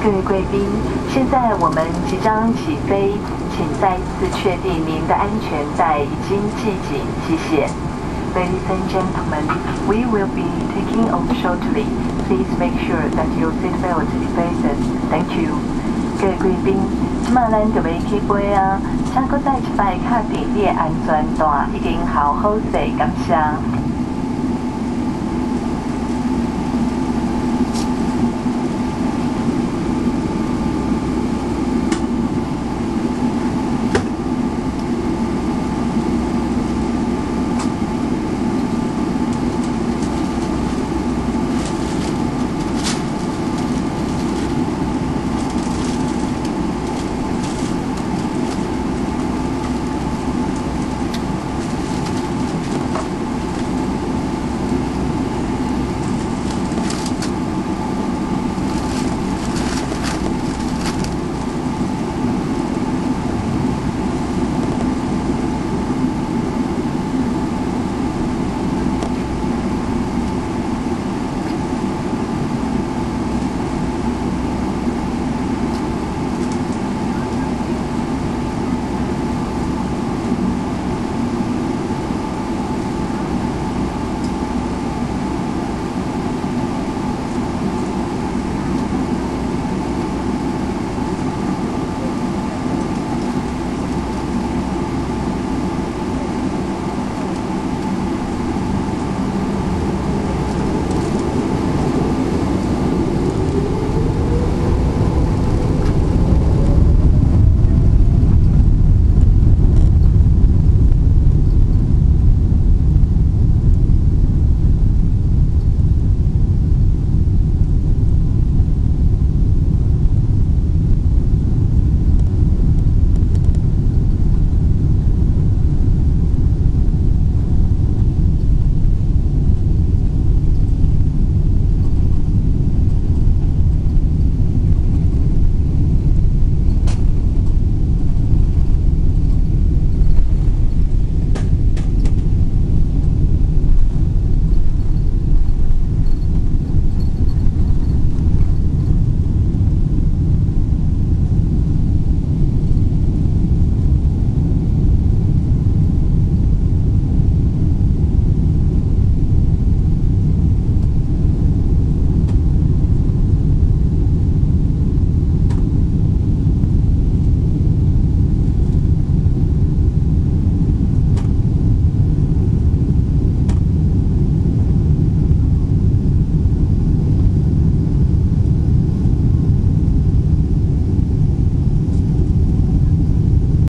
各位贵宾，现在我们即将起飞，请再次确定您的安全带已经系紧，谢谢。Ladies and gentlemen, we will be taking off shortly. Please make sure that your seatbelt is fastened. Thank you. 各位贵宾，即马咱就要起飞啊，请搁再一摆确定你的安全带已经好好势，感谢。